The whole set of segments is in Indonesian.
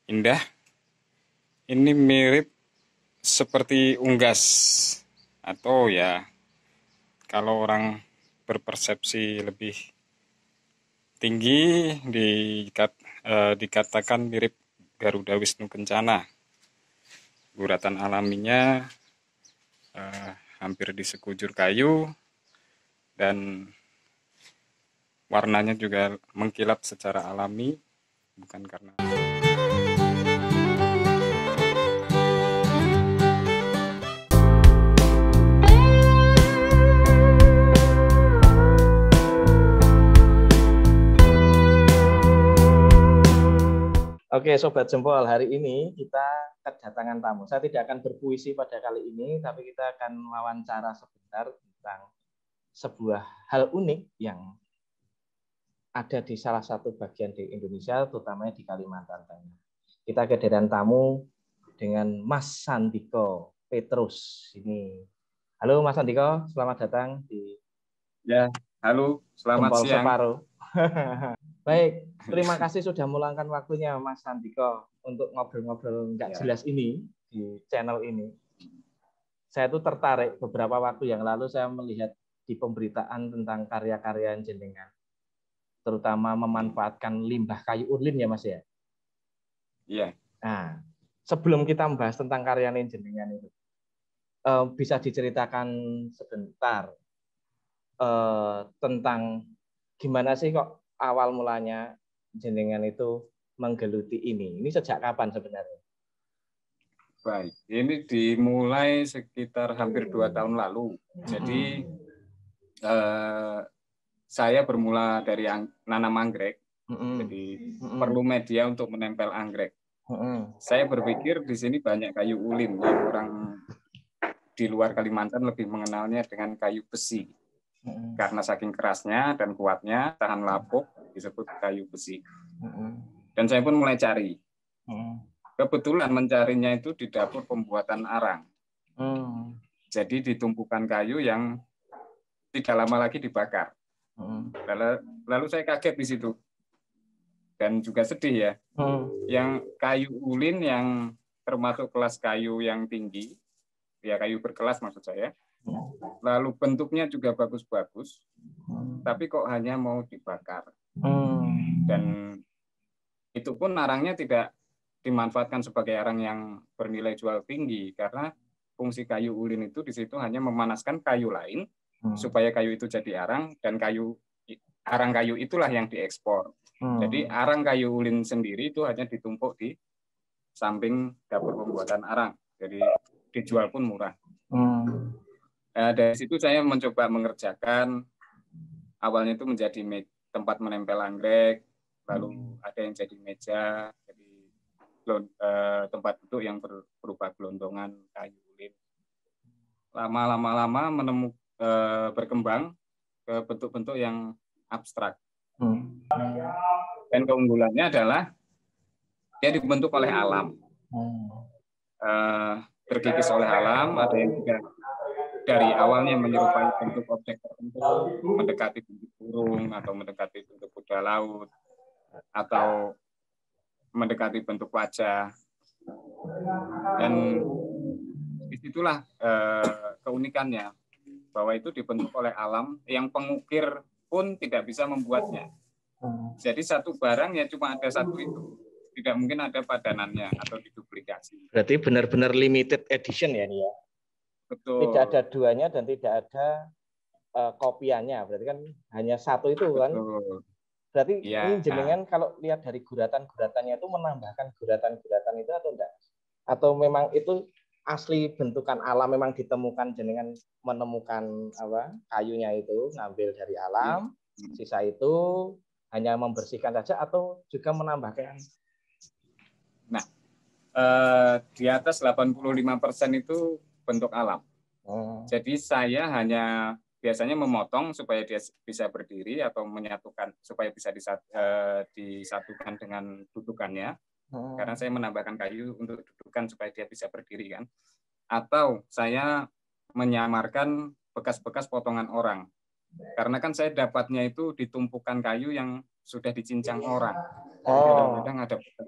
indah. Ini mirip seperti unggas, atau ya kalau orang berpersepsi lebih tinggi dikatakan mirip Garuda Wisnu Kencana. Guratan alaminya hampir di sekujur kayu dan warnanya juga mengkilap secara alami, bukan karena Oke, Sobat Jempol, hari ini kita kedatangan tamu. Saya tidak akan berpuisi pada kali ini, tapi kita akan wawancara sebentar tentang sebuah hal unik yang ada di salah satu bagian di Indonesia, terutama di Kalimantan Tengah. Kita kedatangan tamu dengan Mas Sandiko Petrus. Ini. Halo Mas Sandiko, selamat datang di halo, selamat Jempol siang. Separuh. Baik, terima kasih sudah meluangkan waktunya Mas Sandiko untuk ngobrol-ngobrol nggak jelas ini di channel ini. Saya tuh tertarik beberapa waktu yang lalu saya melihat di pemberitaan tentang karya-karya jenengan, terutama memanfaatkan limbah kayu ulin ya Mas ya. Iya. Nah, sebelum kita membahas tentang karya jenengan itu, bisa diceritakan sebentar tentang gimana sih kok awal mulanya jenengan itu menggeluti ini. Ini sejak kapan sebenarnya? Baik, ini dimulai sekitar hampir 2 tahun lalu. Jadi saya bermula dari nanam anggrek. Jadi perlu media untuk menempel anggrek. Saya berpikir di sini banyak kayu ulin yang orang di luar Kalimantan lebih mengenalnya dengan kayu besi. Karena saking kerasnya dan kuatnya, tahan lapuk, disebut kayu besi. Dan saya pun mulai cari. Kebetulan mencarinya itu di dapur pembuatan arang. Jadi ditumpukan kayu yang tidak lama lagi dibakar. Lalu saya kaget di situ. Dan juga sedih ya. Yang kayu ulin yang termasuk kelas kayu yang tinggi, ya kayu berkelas maksud saya. Lalu bentuknya juga bagus-bagus, tapi kok hanya mau dibakar. Dan itu pun arangnya tidak dimanfaatkan sebagai arang yang bernilai jual tinggi, karena fungsi kayu ulin itu di situ hanya memanaskan kayu lain supaya kayu itu jadi arang, dan arang kayu itulah yang diekspor. Jadi arang kayu ulin sendiri itu hanya ditumpuk di samping dapur pembuatan arang, jadi dijual pun murah. Nah, dari situ saya mencoba mengerjakan, awalnya itu menjadi tempat menempel anggrek, lalu ada yang jadi meja, jadi tempat duduk yang berupa gelondongan kayu ulin. Lama-lama berkembang ke bentuk-bentuk yang abstrak. Dan keunggulannya adalah dia dibentuk oleh alam, terkikis oleh alam. Ada yang juga dari awalnya menyerupai bentuk objek tertentu, mendekati bentuk burung atau mendekati bentuk kuda laut atau mendekati bentuk wajah. Dan disitulah keunikannya, bahwa itu dibentuk oleh alam yang pengukir pun tidak bisa membuatnya. Jadi satu barang ya cuma ada satu itu, tidak mungkin ada padanannya atau diduplikasi. Berarti benar-benar limited edition ya ini ya? Betul. Tidak ada duanya dan tidak ada kopiannya. Berarti kan hanya satu itu kan? Betul. Berarti ya. Ini jenengan kalau lihat dari guratan-guratannya itu menambahkan guratan-guratan itu atau enggak? Atau memang itu asli bentukan alam, memang ditemukan jenengan menemukan kayunya itu ngambil dari alam, sisa itu hanya membersihkan saja atau juga menambahkan? Nah, di atas 85% itu bentuk alam. Jadi saya hanya biasanya memotong supaya dia bisa berdiri atau menyatukan supaya bisa disatukan dengan dudukannya. Karena saya menambahkan kayu untuk dudukan supaya dia bisa berdiri kan. Atau saya menyamarkan bekas-bekas potongan orang. Karena kan saya dapatnya itu di tumpukan kayu yang sudah dicincang orang. Kadang-kadang ada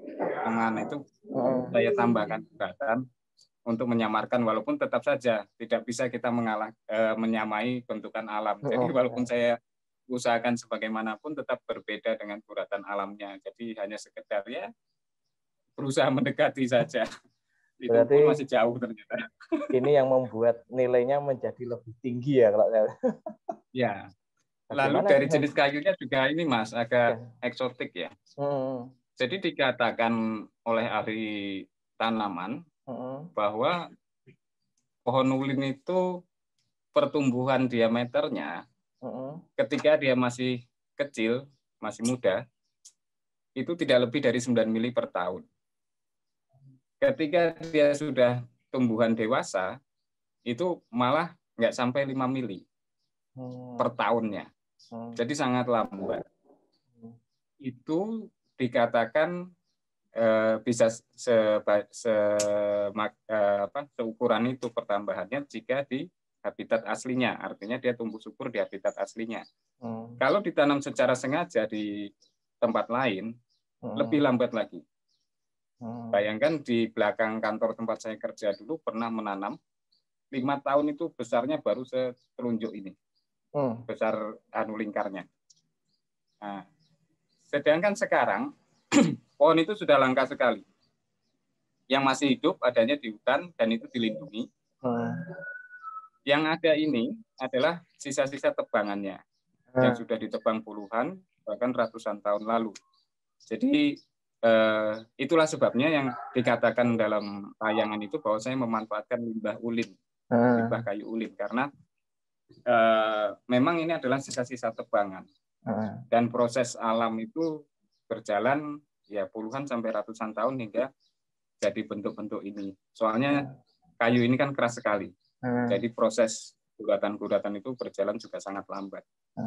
potongan itu saya tambahkan kuratan untuk menyamarkan, walaupun tetap saja tidak bisa kita menyamai bentukan alam. Jadi walaupun saya usahakan sebagaimanapun tetap berbeda dengan kuratan alamnya. Jadi hanya sekedar ya berusaha mendekati saja. Itu Berarti pun masih jauh ternyata. Ini yang membuat nilainya menjadi lebih tinggi ya kalau saya. Ya. Lalu dari jenis kayunya juga ini Mas agak eksotik ya. Jadi dikatakan oleh ahli tanaman bahwa pohon ulin itu pertumbuhan diameternya ketika dia masih kecil, masih muda, itu tidak lebih dari 9 mili per tahun. Ketika dia sudah tumbuhan dewasa, itu malah nggak sampai 5 mili per tahunnya. Jadi sangat lambat. Itu dikatakan bisa seukuran itu pertambahannya jika di habitat aslinya, artinya dia tumbuh subur di habitat aslinya. Kalau ditanam secara sengaja di tempat lain, lebih lambat lagi. Bayangkan di belakang kantor tempat saya kerja dulu pernah menanam 5 tahun itu besarnya baru setelunjuk ini, besar lingkarnya. Nah, sedangkan sekarang pohon itu sudah langka sekali. Yang masih hidup adanya di hutan dan itu dilindungi. Yang ada ini adalah sisa-sisa tebangannya yang sudah ditebang puluhan bahkan ratusan tahun lalu. Jadi itulah sebabnya yang dikatakan dalam tayangan itu bahwa saya memanfaatkan limbah ulin, limbah kayu ulin, karena memang ini adalah sisa-sisa tebangan dan proses alam itu berjalan ya puluhan sampai ratusan tahun hingga jadi bentuk-bentuk ini. Soalnya kayu ini kan keras sekali. Jadi proses guratan-guratan itu berjalan juga sangat lambat.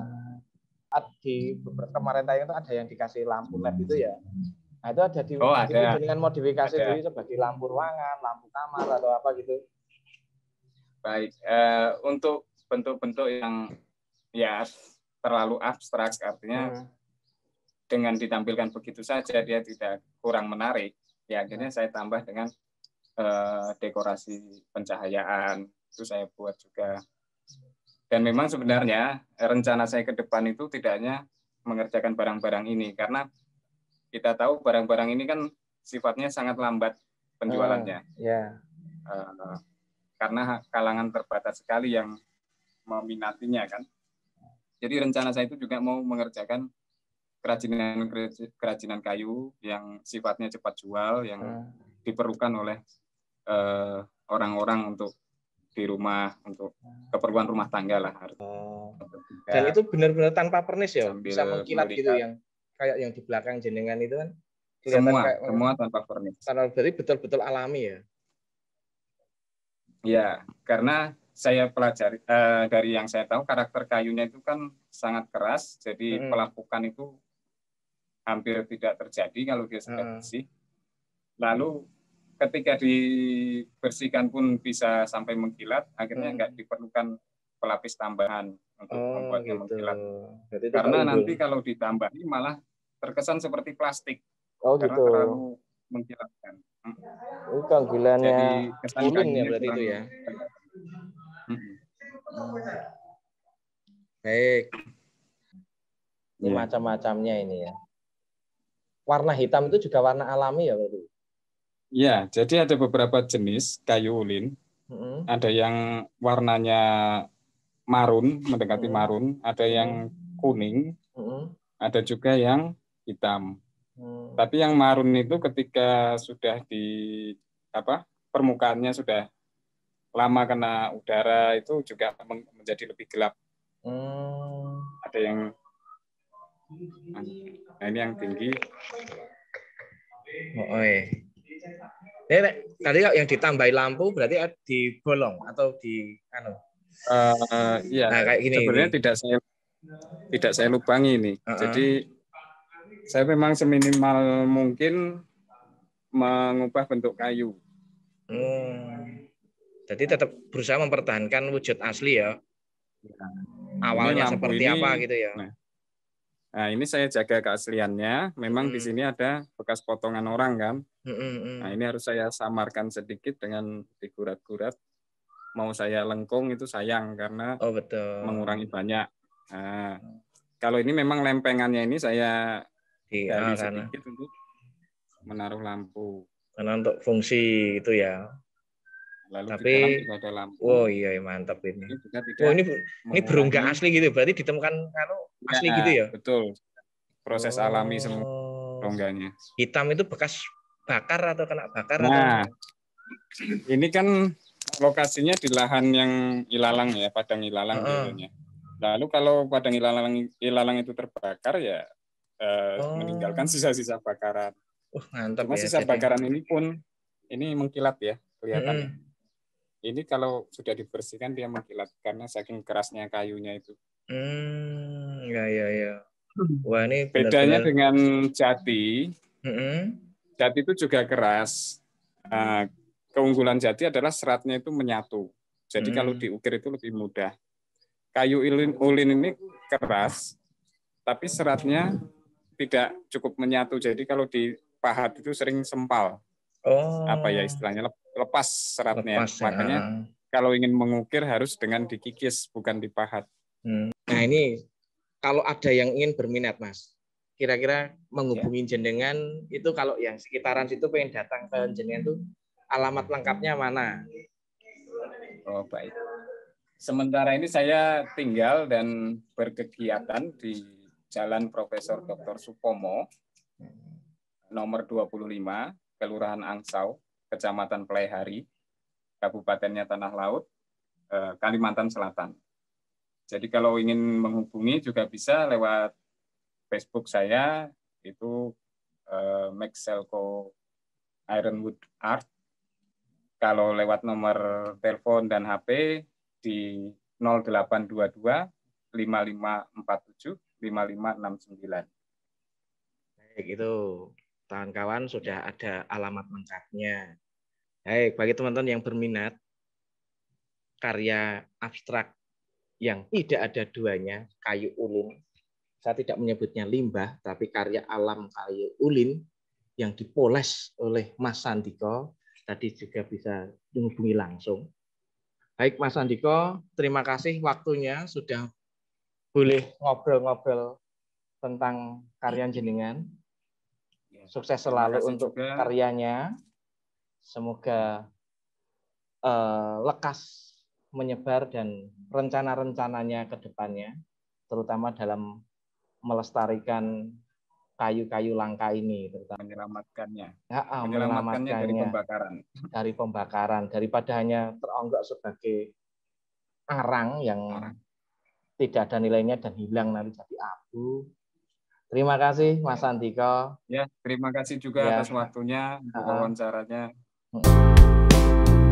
Di beberapa kemarin tayang itu ada yang dikasih lampu LED itu ya. Nah itu ada ada. Dengan modifikasi itu sebagai lampu ruangan, lampu kamar atau apa gitu. Baik, untuk bentuk-bentuk yang ya terlalu abstrak, artinya dengan ditampilkan begitu saja dia tidak kurang menarik. Ya akhirnya saya tambah dengan dekorasi pencahayaan itu saya buat juga. Dan memang sebenarnya rencana saya ke depan itu tidak hanya mengerjakan barang-barang ini, karena kita tahu barang-barang ini kan sifatnya sangat lambat penjualannya. Karena kalangan terbatas sekali yang meminatinya kan. Jadi rencana saya itu juga mau mengerjakan kerajinan kayu yang sifatnya cepat jual, yang diperlukan oleh orang-orang untuk di rumah, untuk keperluan rumah tangga lah. Dan itu benar-benar tanpa pernis ya, bisa mengkilat melihat, gitu, yang kayak yang di belakang jenengan itu kan kelihatan semua tanpa pernis. Berarti betul-betul alami ya. Ya, karena saya pelajari dari yang saya tahu karakter kayunya itu kan sangat keras, jadi pelapukan itu hampir tidak terjadi kalau dia sudah bersih. Lalu ketika dibersihkan pun bisa sampai mengkilat, akhirnya nggak diperlukan pelapis tambahan untuk membuatnya mengkilat. Karena nanti kalau ditambahi malah terkesan seperti plastik, karena terlalu mengkilatkan. Itu keunggulannya ulin ya berarti itu ya. Baik. Ini macam-macamnya ini ya. Warna hitam itu juga warna alami ya berarti? Ya, jadi ada beberapa jenis kayu ulin. Ada yang warnanya marun, mendekati marun, ada yang kuning, ada juga yang hitam. Tapi yang marun itu ketika sudah permukaannya sudah lama kena udara itu juga menjadi lebih gelap. Ada yang ini yang tinggi. Tadi yang ditambahi lampu berarti dibolong atau di Iya, kayak gini. Sebenarnya ini. tidak saya lubangi ini. Jadi saya memang seminimal mungkin mengubah bentuk kayu. Jadi tetap berusaha mempertahankan wujud asli ya. Awalnya seperti apa gitu ya. Nah, ini saya jaga keasliannya. Memang di sini ada bekas potongan orang kan. Nah, ini harus saya samarkan sedikit dengan digurat-gurat. Mau saya lengkung itu sayang karena betul. mengurangi banyak. Nah, kalau ini memang lempengannya ini saya gali sedikit untuk menaruh lampu. Karena untuk fungsi itu ya. Lalu tapi di dalam juga ada lampu. Oh iya, mantap ini. Ini juga tidak ini berongga asli gitu. Berarti ditemukan asli gitu ya? Betul. Proses alami semua rongganya. Hitam itu bekas bakar atau kena bakar? Nah, ini kan lokasinya di lahan yang ilalang ya, padang ilalang biasanya. Lalu kalau padang ilalang itu terbakar ya meninggalkan sisa-sisa bakaran. Mantap. Cuma ya, sisa bakaran ini pun ini mengkilat ya kelihatannya. Ini kalau sudah dibersihkan dia mengkilat karena saking kerasnya kayunya itu. Ya. Wah, ini bedanya dengan jati. Jati itu juga keras. Nah, keunggulan jati adalah seratnya itu menyatu. Jadi kalau diukir itu lebih mudah. Kayu ulin ini keras, tapi seratnya tidak cukup menyatu. Jadi kalau dipahat itu sering sempal. Apa ya istilahnya, lepas seratnya. Makanya kalau ingin mengukir harus dengan dikikis, bukan dipahat. Nah, ini kalau ada yang ingin berminat, Mas, kira-kira menghubungi jenengan itu, kalau yang sekitaran situ pengen datang ke jenengan itu alamat lengkapnya mana? Oh, baik. Sementara ini saya tinggal dan berkegiatan di Jalan Profesor Dr. Supomo, nomor 25, Kelurahan Angsau, Kecamatan Pelaihari, Kabupatennya Tanah Laut, Kalimantan Selatan. Jadi kalau ingin menghubungi juga bisa lewat Facebook saya, itu Maxelco Ironwood Art. Kalau lewat nomor telepon dan HP di 0822 5547 5569. Baik, itu kawan-kawan sudah ada alamat lengkapnya. Baik, bagi teman-teman yang berminat karya abstrak yang tidak ada duanya, kayu ulin. Saya tidak menyebutnya limbah, tapi karya alam kayu ulin yang dipoles oleh Mas Sandiko. Tadi juga bisa menghubungi langsung. Baik, Mas Sandiko, terima kasih waktunya sudah boleh ngobrol-ngobrol tentang karya jenengan. Sukses selalu untuk karyanya. Semoga lekas menyebar dan rencana-rencananya ke depannya, terutama dalam melestarikan kayu-kayu langka ini, terutama menyelamatkannya dari pembakaran, daripada hanya teronggok sebagai arang yang tidak ada nilainya dan hilang nanti jadi abu. Terima kasih Mas Sandiko. Ya, terima kasih juga atas waktunya untuk wawancaranya.